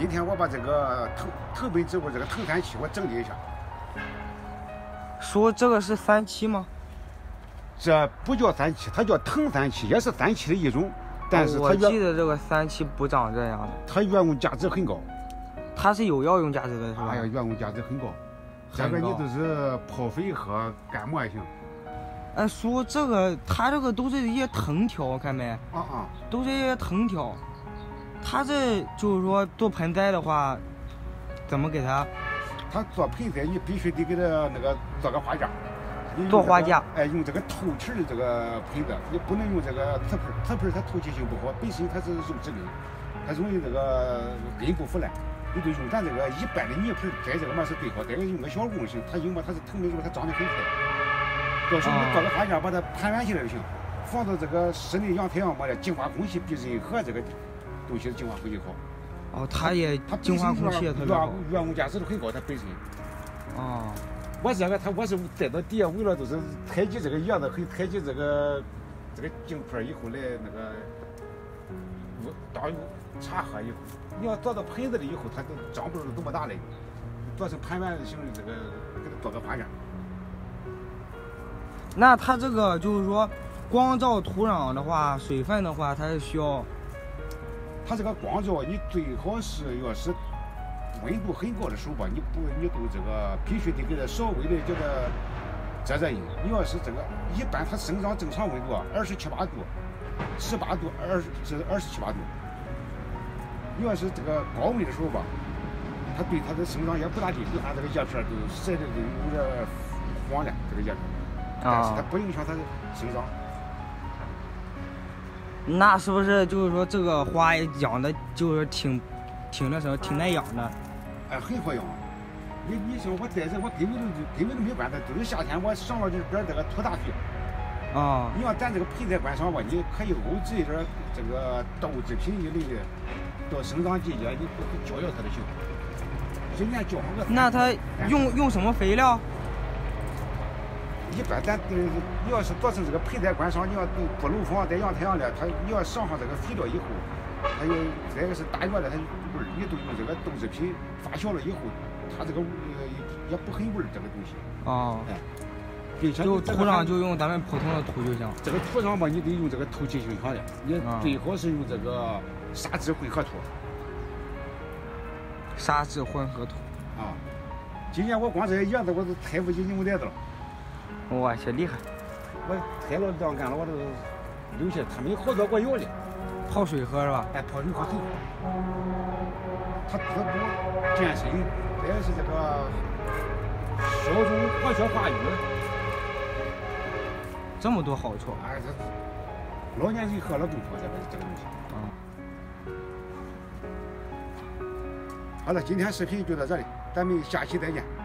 今天我把这个头杯子我这个藤三七我整理一下。 说这个是3七吗？ 这不叫3七，它叫藤3七，也是3七的一种，但是它我记得这个3七不长这样的。 它原用价值很高。 它是有药用价值的，是吧？ 哎呀，原用价值很高。这个你都是泡水喝，干嘛也行。 哎，叔，这个它这个都是一些藤条，看没？都是一些藤条。它这就是说做盆栽的话，怎么给它？ 它做盆栽你必须得给它那个做个花架。 做花架。 哎，用这个透气的这个盆子，你不能用这个瓷盆，瓷盆它透气性不好，本身它是肉质根，它容易这个根部腐烂。你就用咱这个一般的泥盆栽这个嘛是最好，再用个小工型，它因为它是藤的时候它长得很快。到时候你做个花架把它盘完起来就行，防止这个室内阳太阳嘛的净化空气比任何这个东西的净化空气好。 哦，它净化空气也特别好。 原用价值都很高，它本身。 哦。 我这个我是栽到底下，为了都是采集这个叶子和采集这个茎块以后来那个当茶喝以后，你要做到盆子里以后，它都长不出这么大来，做成盘丸形的这个给它做个花架。 那它这个就是说，光照土壤的话，水分的话，它是需要。 它这个光照，你最好是要是温度很高的时候吧，你都这个必须得给它稍微的叫它遮阴。你要是这个一般它生长正常温度27、8度，18度27、8度。你要是这个高温的时候吧，它对它的生长也不大利，你看这个叶片都晒的都有点黄了，这个叶片，但是它不影响它的生长。 那是不是就是说这个花养的就是挺那什么，挺耐养的？ 哎，很好养。你像我在这，我根本都没管它，都是夏天我上了就是边这个涂大肥。你要咱这个盆栽观赏吧，你可以欧植一点这个豆制品一类的，到生长季节你浇浇它就行。一年浇上个。 那它用什么肥料？ 一般咱你要是做成这个盆栽观赏，你要不楼房在阳台上的，你要上上这个肥料以后，它有这个是大月的，它味儿，你都用这个豆制品发酵了以后，它这个也不很味儿这个东西。哎，并且就土壤就用咱们普通的土就行。 这个土壤吧，你得用这个透气性强的，你最好是用这个沙质混合土。 沙质混合土。 今年我光这些叶子我都采不起牛袋子了。 我去，厉害！ 我采了晾干了，我都留下，他们好多给我要的。 泡水喝是吧？ 哎，泡水喝很好。它滋补健身，再是这个消除活血化瘀。 这么多好处。 哎，这老年人喝了更好，这个东西。好了，今天视频就到这里，咱们下期再见。